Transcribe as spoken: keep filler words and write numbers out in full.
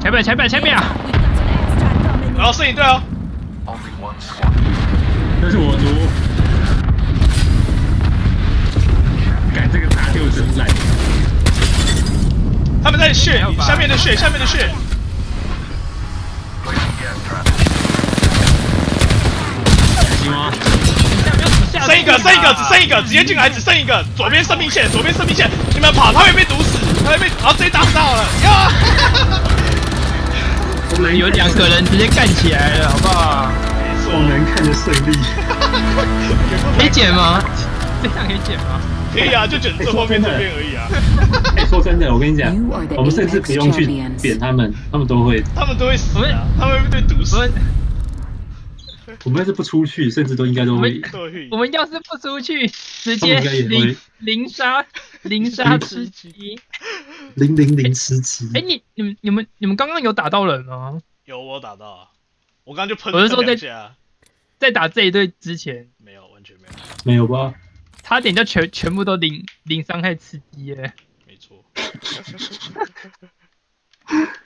前面前面前面啊！ 然后摄影队哦， 那是我族。干这个打丢真烂。 他们在血，下面的血，下面的血。 行吗？ 剩一个，剩一个，只剩一个，直接进来，只剩一个。左边生命线，左边生命线，你们跑，他会被毒死，他会被，然后直接打到了，呀！ 我们有两个人直接干起来了，好不好？ 我能看着胜利。 可以剪吗？这样可以剪吗？ 可以啊，就剪这后面这边而已啊。 哎，说真的，我跟你讲，我们甚至不用去扁他们，他们都会， 他们都会死啊，他们会被毒死。 我们要是不出去，甚至都应该都会。 我们要是不出去，直接零零杀零杀吃鸡， 零零零吃鸡。 哎，你你们你们你们刚刚有打到人吗？ 有，我打到啊，我刚刚就喷。 我是说在在打这一队之前， 没有，完全没有。 没有吧？ 差点就全全部都零零伤害吃鸡耶。 没错。